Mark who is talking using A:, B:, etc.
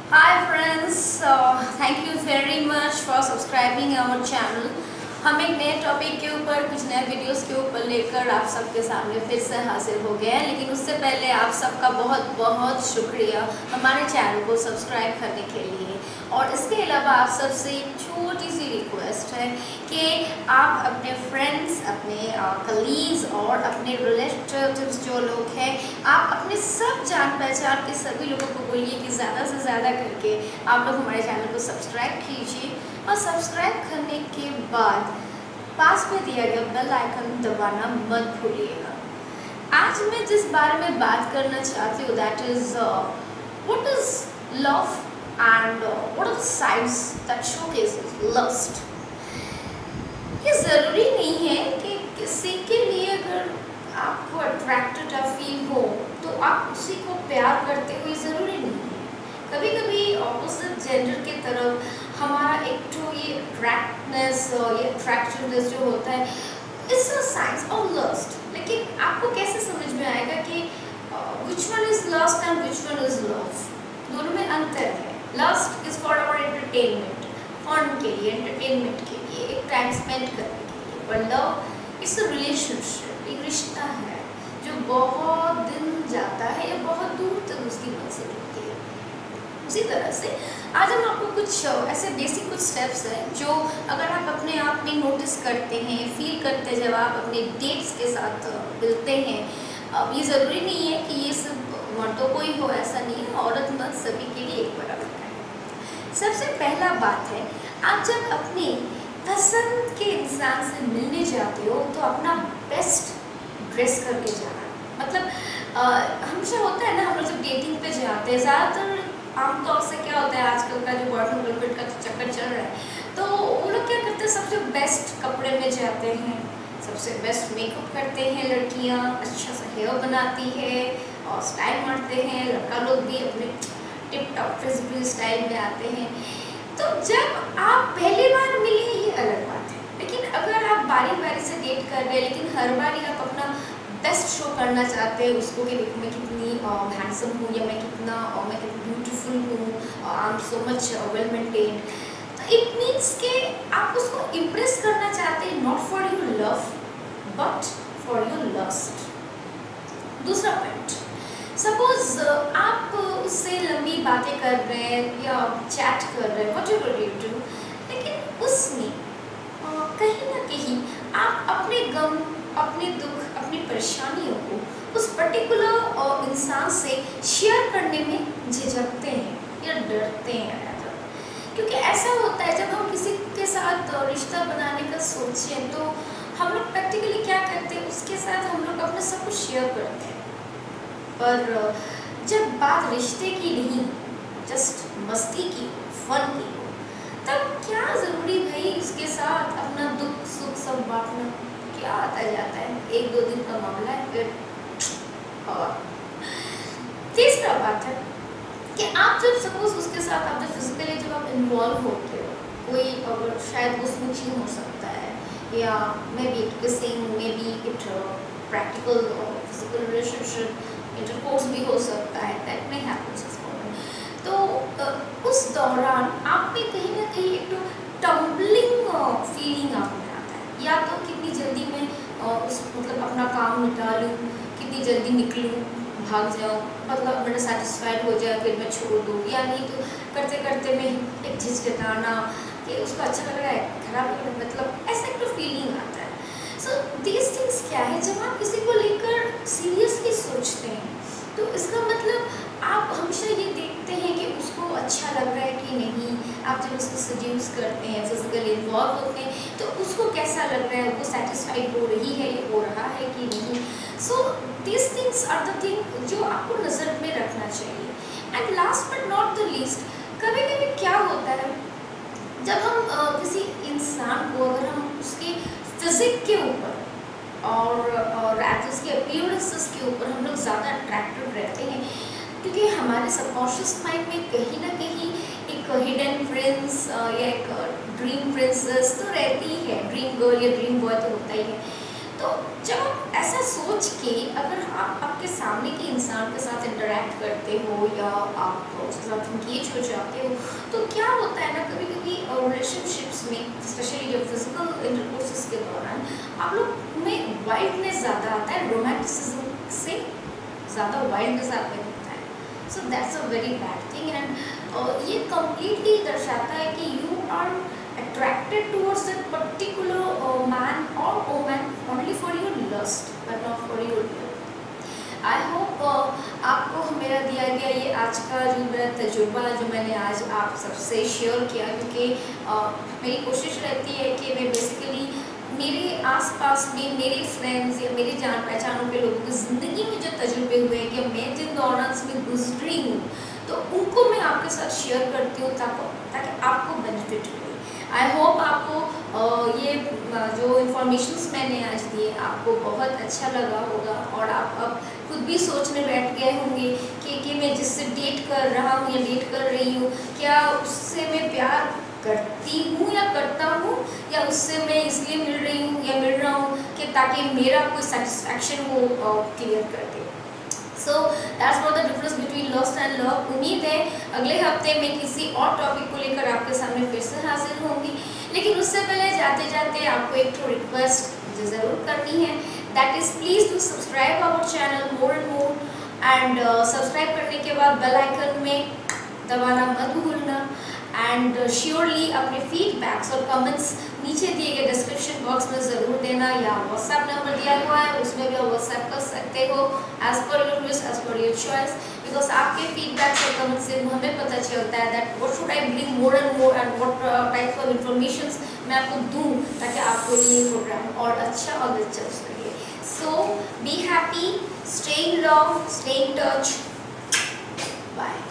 A: Hi friends, thank you very much for subscribing our channel. हम एक नए topic के ऊपर कुछ नए वीडियोस के ऊपर लेकर आप सबके सामने फिर से हाजिर हो गए हैं, लेकिन उससे पहले आप सबका बहुत बहुत शुक्रिया हमारे चैनल को सब्सक्राइब करने के लिए। और इसके अलावा आप सबसे एक छोटी सी रिक्वेस्ट है कि आप अपने फ्रेंड्स, अपने कलीग्स और अपने रिलेटिव्स जो लोग हैं, आप अपने सब जान पहचान के सभी लोगों को बोलिए कि ज़्यादा से ज़्यादा करके आप लोग हमारे चैनल को सब्सक्राइब कीजिए। और सब्सक्राइब करने के बाद पास में दिया गया बेल आइकन दबाना मत भूलिएगा। आज मैं जिस बारे में बात करना चाहती हूँ that is what is love and what are the science that showcases lust. ये ज़रूरी नहीं है कि किसी के लिए अगर आपको अट्रैक्टेड या फील हो तो आप उसी को प्यार करते हुए, ज़रूरी नहीं है। कभी कभी ऑपोजिट जेंडर के तरफ हमारा एक तो ये अट्रैक्टनेस, ये अट्रैक्टिवनेस जो होता है, it's a science of lust. लेकिन आपको कैसे समझ में आएगा कि which one is lust and which one is love? दोनों में अंतर है। Lust is for our entertainment, fun के लिए, एंटरटेनमेंट के लिए, एक टाइम स्पेंड करने के लिए। पर लव इट्स अ रिलेशनशिप, एक रिश्ता है जो बहुत दिन जाता है या बहुत दूर तक उसकी मंजिल होती है। उसी तरह से आज हम आपको कुछ ऐसे बेसिक कुछ स्टेप्स हैं जो अगर आप अपने आप में नोटिस करते हैं, फील करते हैं जब आप अपने डेट्स के साथ मिलते हैं। अब ये ज़रूरी नहीं है कि ये सिर्फ मर्दों को ही हो, ऐसा नहीं है, औरत मर्द सभी के लिए एक बराबर है। सबसे पहला बात है, आप जब अपने पसंद के इंसान से मिलने जाते हो तो अपना बेस्ट ड्रेस करके जाना। मतलब हमेशा होता है ना, हम लोग जब डेटिंग पे जाते हैं, ज़्यादातर आमतौर से क्या होता है, आजकल का जो बॉयफ्रेंड गर्लफ्रेंड का चक्कर चल रहा है, तो वो लोग क्या करते हैं, सबसे बेस्ट कपड़े में जाते हैं, सबसे बेस्ट मेकअप करते हैं लड़कियां, अच्छा सा हेयर बनाती है और स्टाइल मारते हैं, लड़का लोग भी अपने टिप टॉप फिजिकल स्टाइल में आते हैं। तो जब आप पहली बार मिले ये अलग बात है, लेकिन अगर आप बारी बारी से डेट कर रहे हैं लेकिन हर बार आप अपना बेस्ट शो करना चाहते हैं उसको कि मैं कितनी हैंडसम हूँ या मैं कितनी ब्यूटीफुल हूँ, I am so much well maintained, तो इट मीन्स कि आप उसको इम्प्रेस करना चाहते हैं, not for your love but for your lust. दूसरा पॉइंट, सपोज आप उससे लंबी बातें कर रहे हैं या चैट कर रहे हैं, व्हाट एवर यू डू, लेकिन उसमें कहीं ना कहीं आप अपने गम, अपने दुख, अपनी परेशानियों को उस पर्टिकुलर इंसान से शेयर करने में झिझकते हैं या डरते हैं। क्योंकि ऐसा होता है जब हम किसी के साथ रिश्ता बनाने का सोचें तो हम लोग प्रैक्टिकली क्या करते हैं, उसके साथ हम लोग अपना सब कुछ शेयर करते हैं। पर जब बात रिश्ते की नहीं, जस्ट मस्ती की, फन की हो, तब क्या ज़रूरी भाई उसके साथ अपना दुख सुख सब बांटना? क्या आता जाता है, एक दो दिन का मामला है फिर। और तीसरा बात है कि आप जब सपोज उसके साथ आप जब फिजिकली जब आप इन्वॉल्व होते हो, कोई अगर शायद वो स्मूचिंग हो सकता है या maybe kissing, maybe it practical physical relationship, intercourse भी हो सकता है, दैट मे हैपन्स इस मोमेंट। तो उस दौरान आप में कहीं ना कहीं एक तो टम्बलिंग फीलिंग आप में आता है, या तो कितनी जल्दी मैं उस मतलब अपना काम निपटा लूँ, कितनी जल्दी निकलूँ, भाग जाऊँ, मतलब मेरा सेटिस्फाइड हो जाए फिर मैं छोड़ दूँ, या नहीं तो करते करते मैं एक झिझकटाना कि उसको अच्छा लग रहा है, खराब लग रहा है, मतलब ऐसा एक तो फीलिंग आता है। सो दीज थिंग्स क्या है, जब आप किसी को लेकर सीरियसली सोचते हैं तो इसका मतलब आप हमेशा ये देखते हैं कि उसको अच्छा लग रहा है कि नहीं। आप जब उसको सजेस्ट करते हैं, फिजिकली इन्वॉल्व होते हैं, तो उसको कैसा लग रहा है, वो सेटिस्फाइड हो रही है या हो रहा है कि नहीं। So this things are the thing जो आपको नज़र में रखना चाहिए। And last but not the least, कभी कभी क्या होता है जब हम किसी इंसान को, अगर हम उसके फिजिक के ऊपर और उसके अपीयरेंसेस के ऊपर हम लोग ज़्यादा अट्रैक्टिव रहते हैं, क्योंकि हमारे सबकॉन्शियस माइंड में कहीं ना कहीं एक हिडन प्रिंस या एक ड्रीम प्रिंसेस तो रहती ही है, ड्रीम गर्ल या ड्रीम बॉय तो होता ही है। तो जब आप ऐसा सोच के अगर आप आपके सामने के इंसान के साथ इंटरेक्ट करते हो या आप उसके साथ इंगेज हो जाते हो, तो क्या होता है ना, कभी कभी रिलेशनशिप्स में स्पेशली जब फिजिकल इंटरकोर्सेस के दौरान आप लोग में वाइल्डनेस ज़्यादा आता है, रोमांटिसिज्म से ज़्यादा वाइल्डनेस आप में दिखता है। So that's a very bad thing and ये कम्प्लीटली दर्शाता है कि you are attracted towards that particular man or woman only for your lust but not for your love. I hope आपको मेरा दिया गया ये आज का जो मेरा तजुर्बा जो मैंने आज आप सबसे शेयर किया, क्योंकि मेरी कोशिश रहती है कि मैं बेसिकली मेरे आसपास में मेरे फ्रेंड्स या मेरे जान पहचानों के लोगों की ज़िंदगी में जो तजुर्बे हुए हैं कि मैं जिन दौरान से गुजरी हूँ तो उनको मैं आपके साथ शेयर करती हूँ ताकि आपको बेनिफिट मिले। आई होप आपको ये जो इन्फॉर्मेशंस मैंने आज दिए आपको बहुत अच्छा लगा होगा और आप अब खुद भी सोचने बैठ गए होंगे कि मैं जिससे डेट कर रहा हूँ या डेट कर रही हूँ, क्या उससे मैं प्यार करती हूँ या करता हूँ, या उससे मैं इसलिए मिल रही हूँ या मिल रहा हूँ कि ताकि मेरा कोई सेटिस्फैक्शन वो क्लियर कर दे। So that's what the difference between lust and love. उम्मीद है अगले हफ्ते मैं किसी और टॉपिक को लेकर आपके सामने फिर से हाजिर होंगी, लेकिन उससे पहले जाते जाते आपको एक तो रिक्वेस्ट मुझे ज़रूर करनी है, that is please do subscribe our channel more and more and subscribe करने के बाद बेल आइकन में दबाना मत भूलना एंड श्योरली अपने फीडबैक्स और कमेंट्स नीचे दिए गए डिस्क्रिप्शन बॉक्स में ज़रूर देना, या व्हाट्सएप नंबर दिया हुआ है उसमें भी आप व्हाट्सएप कर सकते हो as per your wish, as per your choice, because आपके फीडबैक्स और कमेंट्स से हमें पता चलता है that what should I bring more and what types of information मैं आपको दूँ ताकि आपको ये प्रोग्राम और अच्छा और दिलचस्प लगे। So be happy, stay in love, stay in touch, bye.